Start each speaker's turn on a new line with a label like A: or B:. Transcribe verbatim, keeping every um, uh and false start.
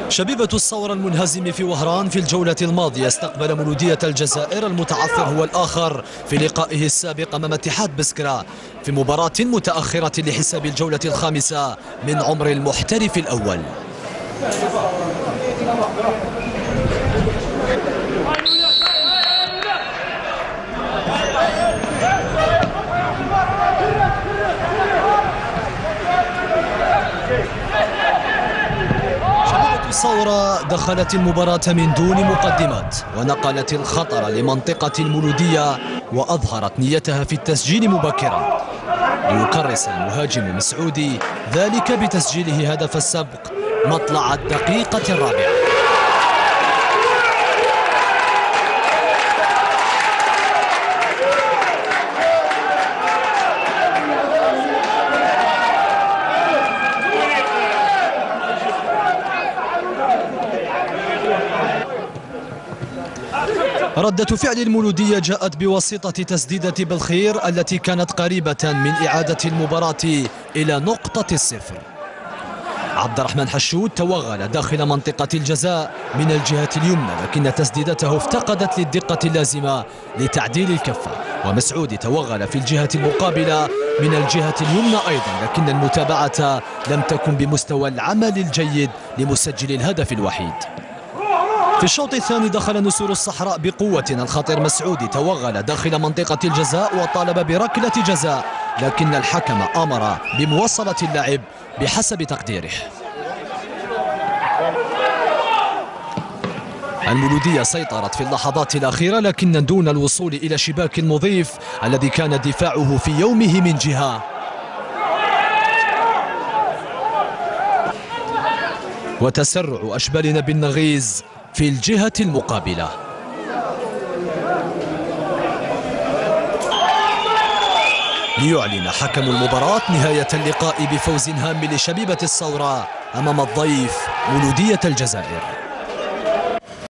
A: شبيبة الثورة المنهزم في وهران في الجولة الماضية استقبل مولودية الجزائر المتعثر هو الآخر في لقائه السابق أمام اتحاد بسكرة في مباراة متأخرة لحساب الجولة الخامسة من عمر المحترف الأول. الثورة دخلت المباراة من دون مقدمات ونقلت الخطر لمنطقة المولودية وأظهرت نيتها في التسجيل مبكرا ليكرس المهاجم مسعودي ذلك بتسجيله هدف السبق مطلع الدقيقة الرابعة. ردة فعل المولودية جاءت بواسطة تسديدة بالخير التي كانت قريبة من إعادة المباراة إلى نقطة الصفر. عبد الرحمن حشود توغل داخل منطقة الجزاء من الجهة اليمنى، لكن تسديدته افتقدت للدقة اللازمة لتعديل الكفة، ومسعودي توغل في الجهة المقابلة من الجهة اليمنى أيضا، لكن المتابعة لم تكن بمستوى العمل الجيد لمسجل الهدف الوحيد. في الشوط الثاني دخل نسور الصحراء بقوة، الخطير مسعودي توغل داخل منطقة الجزاء وطالب بركلة جزاء، لكن الحكم أمر بمواصلة اللعب بحسب تقديره. المولودية سيطرت في اللحظات الأخيرة لكن دون الوصول إلى شباك المضيف الذي كان دفاعه في يومه من جهة، وتسرع أشبالنا بالنغيز في الجهة المقابلة. ليعلن حكم المباراة نهاية اللقاء بفوز هام لشبيبة الثورة أمام الضيف مولودية الجزائر.